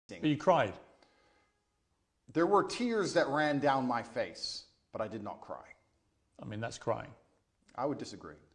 You cried. There were tears that ran down my face, but I did not cry. I mean, that's crying. I would disagree.